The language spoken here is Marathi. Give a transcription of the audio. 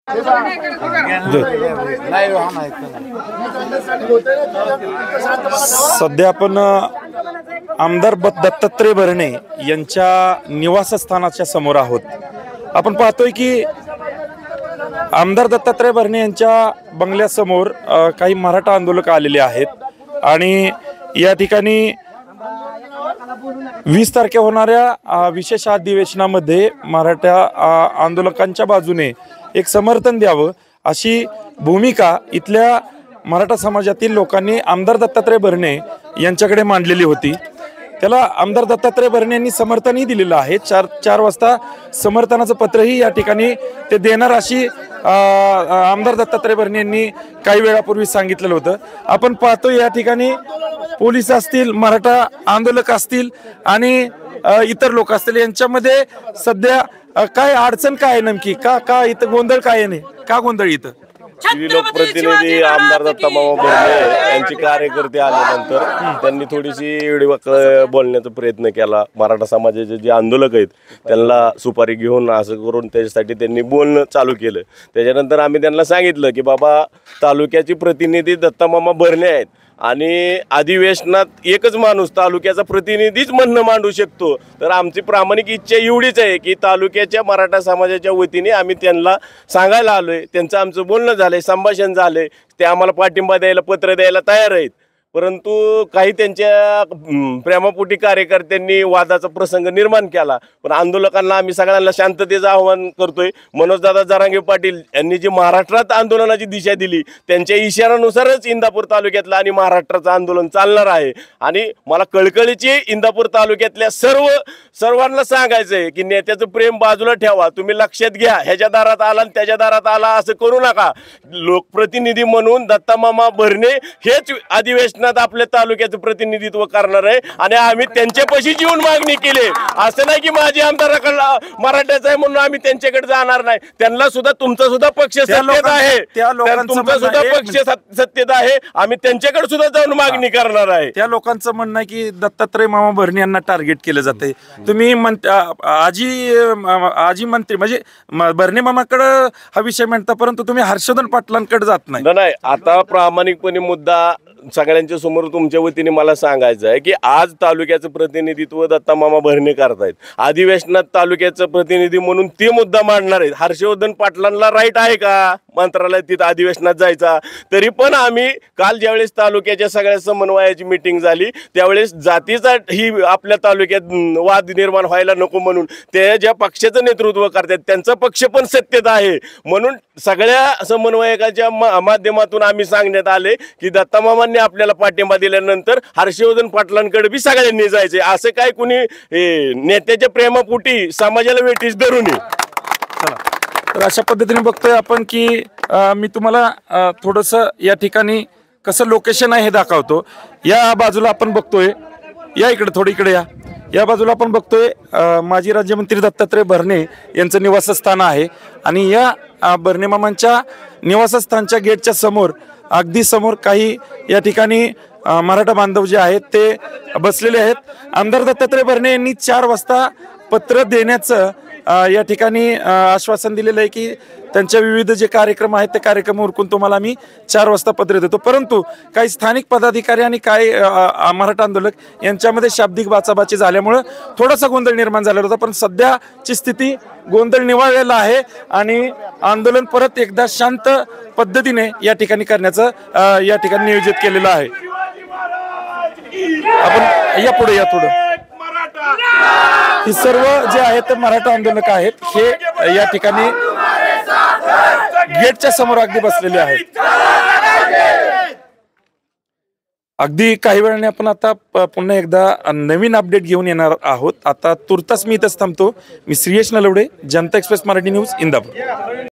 सध्या आपण आमदार दत्तात्रय भरणे यांच्या निवासस्थानाच्या समोर आहोत। आपण पाहतोय की आमदार दत्तात्रय भरणे यांच्या बंगल्यासमोर काही मराठा आंदोलक आलेले आहेत आणि या ठिकाणी 20 तारखेला होणाऱ्या विशेष अधिवेशनामध्ये मराठा आंदोलकांच्या बाजूने एक समर्थन द्यावं अशी भूमिका इथल्या मराठा समाजातील लोकांनी आमदार दत्तात्रय भरणे यांच्याकडे मांडलेली होती। त्याला आमदार दत्तात्रय भरणे यांनी समर्थनही दिलेलं आहे। चार वाजता समर्थनाचं पत्रही या ठिकाणी ते देणार अशी आमदार दत्तात्रय भरणे यांनी काही वेळापूर्वी सांगितलेलं होतं। आपण पाहतो या ठिकाणी पोलीस असतील, मराठा आंदोलक असतील आणि इतर लोक असतील, यांच्यामध्ये सध्या काय अडचण काय आहे नेमकी? का इथं गोंधळ काय नाही? का गोंधळ इथं? लोकप्रतिनिधी आमदार दत्तामामा भरणे यांचे कार्यकर्ते आल्यानंतर त्यांनी थोडीशी बोलण्याचा प्रयत्न केला। मराठा समाजाचे जे आंदोलक आहेत त्यांना सुपारी घेऊन असं करून त्याच्यासाठी त्यांनी बोलणं चालू केलं। त्याच्यानंतर आम्ही त्यांना सांगितलं की बाबा, तालुक्याचे प्रतिनिधी दत्तामामा भरणे आहेत आणि अधिवेशनात एकच माणूस तालुक्याचा प्रतिनिधीच म्हणणं मांडू शकतो। तर आमची प्रामाणिक इच्छा एवढीच आहे की तालुक्याच्या मराठा समाजाच्या वतीने आम्ही त्यांना सांगायला आलोय, त्यांचं आमचं बोलणं झालंय, संभाषण झालंय, ते आम्हाला पाठिंबा द्यायला, पत्र द्यायला तयार आहेत। परंतु काही त्यांच्या प्रेमापोटी कार्यकर्त्यांनी वादाचा प्रसंग निर्माण केला। पण आंदोलकांना आम्ही सगळ्यांना शांततेचं आवाहन करतोय। मनोजदादा जरांगे पाटील यांनी जी महाराष्ट्रात आंदोलनाची दिशा दिली त्यांच्या इशाऱ्यानुसारच इंदापूर तालुक्यातलं आणि महाराष्ट्राचं आंदोलन चालणार आहे। आणि मला कळकळीची इंदापूर तालुक्यातल्या सर्वांना सांगायचं आहे की नेत्याचं प्रेम बाजूला ठेवा, तुम्ही लक्षात घ्या, ह्याच्या दारात आला आणि त्याच्या दारात आला असं करू नका। लोकप्रतिनिधी म्हणून दत्तामामा भरणे हेच अधिवेशन आपल्या तालुक्याचं प्रतिनिधित्व करणार आहे आणि आम्ही त्यांच्यापाशी येऊन मागणी केली। असं नाही की माझी आमदाराकडला मराठ्याचा आहे म्हणून आम्ही त्यांच्याकडे जाणार नाही। त्यांना सुद्धा तुमचा सुद्धा पक्ष सत्तेत आहे, तुमचा सुद्धा पक्ष सत्तेत आहे, आम्ही त्यांच्याकडे सुद्धा जाऊन मागणी करणार आहे। त्या लोकांचं म्हणणं आहे की दत्तात्रय मामा भरणे यांना टार्गेट केलं जाते। तुम्ही आजी मंत्री म्हणजे भरणे मामाकडे हा विषय म्हणता, परंतु तुम्ही हर्षवर्धन पाटलांकडे जात नाही। आता प्रामाणिकपणे मुद्दा सगळ्यांच्या समोर तुमच्या वतीने मला सांगायचं आहे की आज तालुक्याचं प्रतिनिधित्व दत्तामामा भरणे करतायत। अधिवेशनात तालुक्याचं प्रतिनिधी म्हणून ते मुद्दा मांडणार आहेत। हर्षवर्धन पाटलांना राईट आहे का मंत्रालयात तिथं अधिवेशनात जायचा? तरी पण आम्ही काल ज्यावेळेस तालुक्याच्या सगळ्या समन्वयाची मीटिंग झाली त्यावेळेस जातीचा ही आपल्या तालुक्यात वाद निर्माण व्हायला नको म्हणून ते ज्या पक्षाचं नेतृत्व करतात त्यांचा पक्ष पण सत्तेत आहे म्हणून सगळ्या समन्वयकाच्या माध्यमातून आम्ही सांगण्यात आले की दत्तामामांनी आपल्याला पाठिंबा दिल्यानंतर हर्षवर्धन पाटलांकडे बी सगळ्यांनी जायचे। असं काय कुणी नेत्याच्या प्रेमापोटी समाजाला वेठीस धरू नये। तर अशा पद्धतीने बघतोय आपण की मी तुम्हाला थोडंसं या ठिकाणी कसं लोकेशन आहे हे दाखवतो। या बाजूला आपण बघतोय, या इकडे थोडी इकडे या बाजूला आपण बघतोय माजी राज्यमंत्री दत्तात्रय भरणे यांचं निवासस्थान आहे आणि या भरणे मामांच्या निवासस्थानच्या गेटच्या समोर अगदी समोर काही या ठिकाणी मराठा बांधव जे आहेत ते बसलेले आहेत। आमदार दत्तात्रय भरणे यांनी 4 वाजता पत्र देण्याचं या ठिकाणी आश्वासन दिलेलं आहे की त्यांच्या विविध जे कार्यक्रम आहेत ते कार्यक्रम उरकून तुम्हाला मी 4 वाजता पत्र देतो। परंतु काही स्थानिक पदाधिकारी आणि काही मराठा आंदोलक यांच्यामध्ये शाब्दिक बाचाबाची झाल्यामुळे थोडासा गोंधळ निर्माण झालेला होता, पण सध्याची स्थिती गोंधळ निवळलेला आहे आणि आंदोलन परत एकदा शांत पद्धतीने या ठिकाणी करण्याचं या ठिकाणी नियोजित केलेलं आहे। आपण या पुढे या थोडं, ही सर्व जे आहेत ते मराठा आंदोलक आहेत हे या ठिकाणी गेटच्या समोर अगदी बसलेले आहेत। अगदी काही वेळाने आपण आता पुन्हा एकदा नवीन अपडेट घेऊन येणार आहोत। आता तुर्तास मी इथंच थांबतो। मी श्रीयश नलवडे, जनता एक्सप्रेस मराठी न्यूज, इंदापूर।